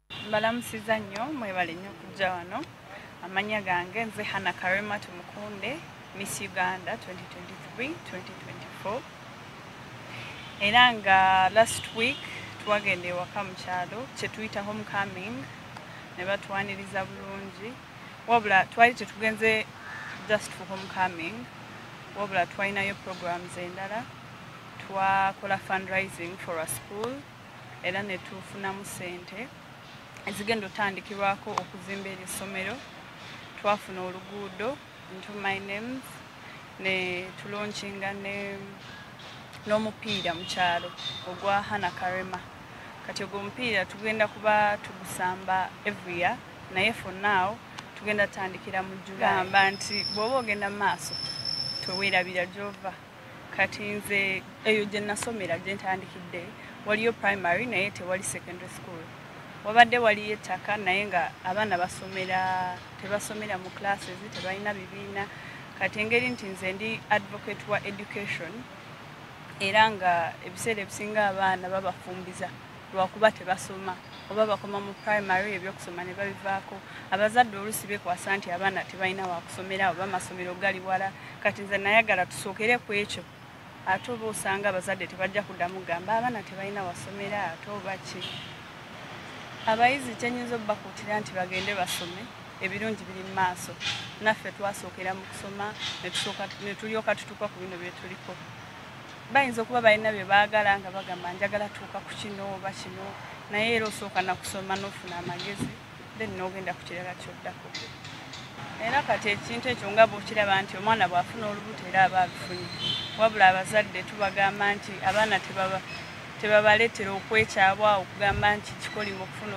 Mbalamusiza nnyo mwebale nnyo kujja wano. Amanya gange nze Hana Karema tumukunde Miss Uganda 2023-2024. Era nga last week twagende waka mu kyalo kye tuyita homecoming ne batwaniriza bulungi. Wabula twali tetugenze just for homecoming, wabula twalinayo programs endala. Twakola fundraising for a school era ne tufunamu ssente ezigenda otandikirwako okuzimba essomero. Twafuna oluguudo into my names ne tulaunchinga n'omupiira mu kyalo ogwa Hana Karema. Kati ogwo omupiira tugenda kuba tugusamba every year, naye for now tugenda tandikira mu July. Gamba nti bw'oba ogenda mu maaso teweerabira gy'ova. Kati nze eyo gye nasomera gye ntandikidde waliyo primary naye tewali secondary school. Wabadde waliyo ettaka naye nga abaana tebasomera mu classes, tebalina bibiina. Kati engeri nti nze ndi advocate wa education era nga ebiseera ebisinga abaana babafumbiza lwakuba tebasoma oba bakoma mu primary ebyokusoma ne babivaako. Abazadde oluusi beekwasa nti abaana tebalina wakusomera oba amasomero gali wala. Kati nze nayagala tusookere ku ekyo ate oba osanga abazadde tebajja kuddamu gamba abaana tebalina wasomera ate oba ki. Abayizi kyenyinza obbakuutira nti bagende basome, ebirungi biri mu maaso. Naffe twasookera mu kusoma ne tulyoka tutuuka ku bino bye tuliko. Bayinza okuba balina bye baagala nga bagamba njagala tuuka ku kino oba kino, naye era osooka na kusoma n'ofuna amagezi then n'ogenda ku kirala ky'oddako. Era kati ekintu ekyo nga bw'okiraba nti omwana bw'afuna olubuto era aba abifunye. Wabula abazadde tubagamba nti abaana tebabaleetera okwekyabwa okugamba nti kikolimo okufuna